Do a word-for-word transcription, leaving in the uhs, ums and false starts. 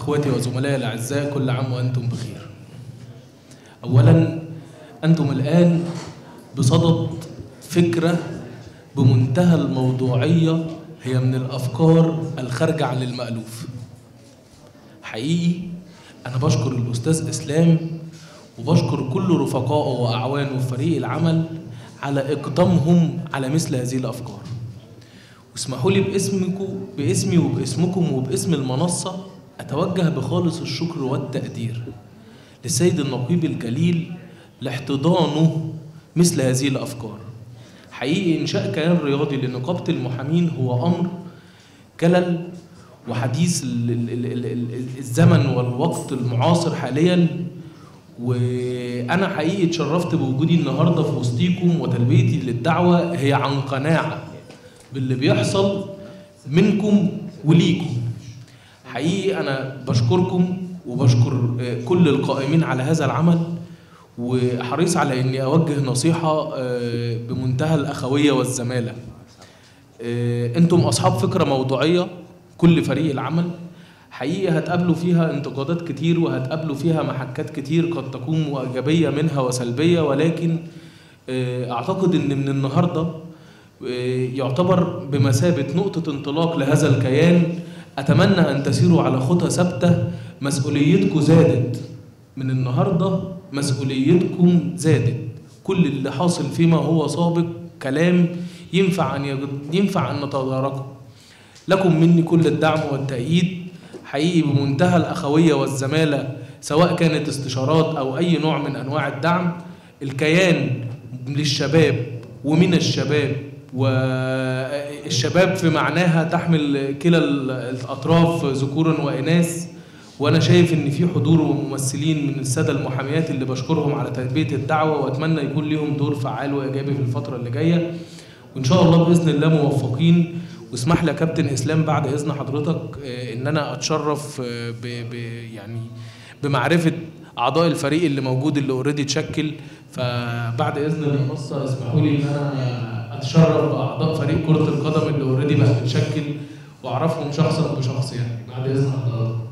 اخواتي وزملائي الاعزاء، كل عام وانتم بخير. اولا انتم الان بصدد فكره بمنتهى الموضوعيه، هي من الافكار الخارجه عن المألوف. حقيقي انا بشكر الاستاذ اسلام وبشكر كل رفقائه واعوانه في فريق العمل على اقدامهم على مثل هذه الافكار. واسمحوا لي باسمكم باسمي وباسمكم وباسم المنصه اتوجه بخالص الشكر والتقدير للسيد النقيب الجليل لاحتضانه مثل هذه الافكار. حقيقي انشاء كيان رياضي لنقابه المحامين هو امر كلل وحديث الزمن والوقت المعاصر حاليا، وانا حقيقي اتشرفت بوجودي النهارده في وسطيكم، وتلبيتي للدعوه هي عن قناعه باللي بيحصل منكم وليكم. حقيقي انا بشكركم وبشكر كل القائمين على هذا العمل، وحريص على اني اوجه نصيحه بمنتهى الاخويه والزماله. انتم اصحاب فكره موضوعيه، كل فريق العمل حقيقي هتقابلوا فيها انتقادات كتير وهتقابلوا فيها محكات كتير قد تكون ايجابيه منها وسلبيه، ولكن اعتقد ان من النهارده يعتبر بمثابه نقطه انطلاق لهذا الكيان. اتمنى ان تسيروا على خطى ثابته. مسؤوليتكم زادت من النهارده، مسؤوليتكم زادت. كل اللي حاصل فيما هو سابق كلام ينفع ان ينفع ان نتداركه. لكم مني كل الدعم والتأييد حقيقي بمنتهى الأخوية والزمالة، سواء كانت استشارات أو أي نوع من أنواع الدعم. الكيان للشباب ومن الشباب، والشباب في معناها تحمل كلا الأطراف ذكورا وإناث، وأنا شايف إن في حضور وممثلين من السادة المحاميات اللي بشكرهم على تلبية الدعوة، وأتمنى يكون لهم دور فعال وإيجابي في الفترة اللي جاية، وإن شاء الله بإذن الله موفقين. واسمح لي يا كابتن اسلام بعد اذن حضرتك ان انا اتشرف ب ب يعني بمعرفه اعضاء الفريق اللي موجود اللي اوريدي اتشكل. فبعد اذن المنصه اسمحوا لي ان انا اتشرف باعضاء فريق كره القدم اللي اوريدي بقى متشكل واعرفهم شخصا بشخص، يعني بعد اذن حضرتك.